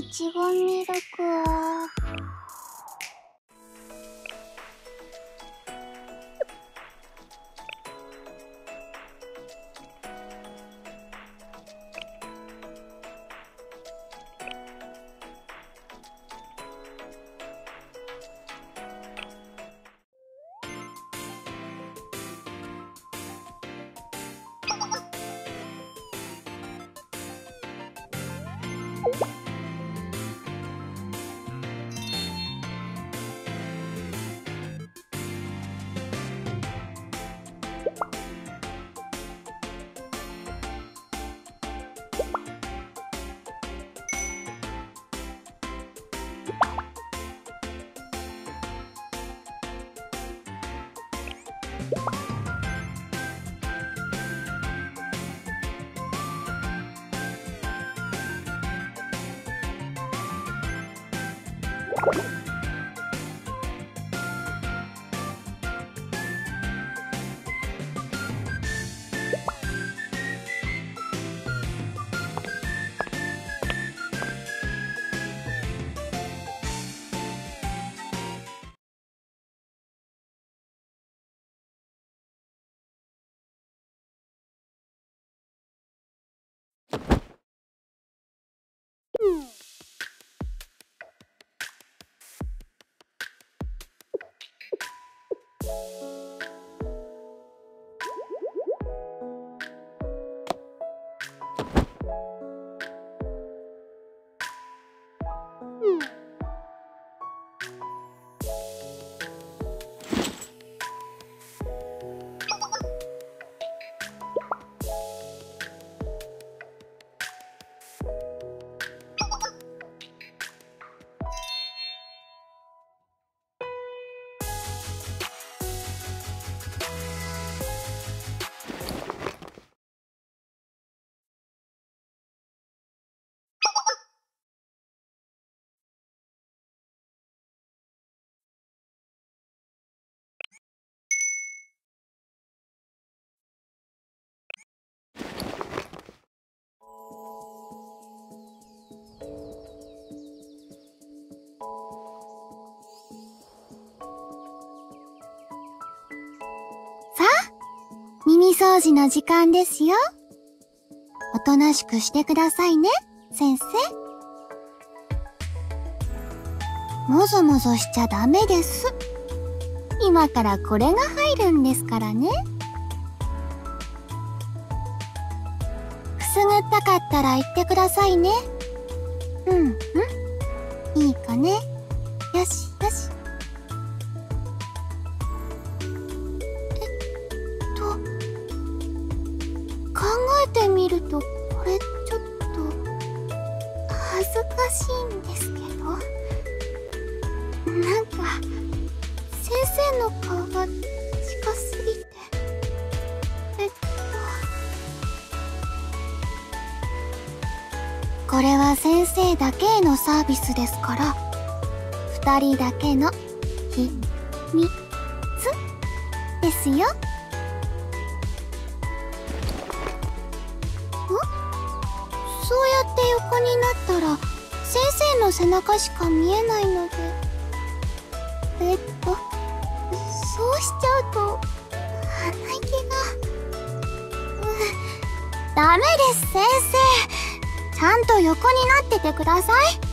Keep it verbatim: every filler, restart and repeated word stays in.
ちごミルクは。耳掃除の時間ですよ。おとなしくしてくださいね、先生。もぞもぞしちゃダメです。今からこれが入るんですからね。くすぐったかったら言ってくださいね。うんうん。いいかね。よしよし。考えてみるとこれちょっと恥ずかしいんですけど、なんか先生の顔が近すぎて、えっとこれは先生だけへのサービスですから、二人だけの秘密ですよ。そうやって横になったら先生の背中しか見えないので、えっとそうしちゃうと鼻息が、うん、ダメです先生。ちゃんと横になっててください。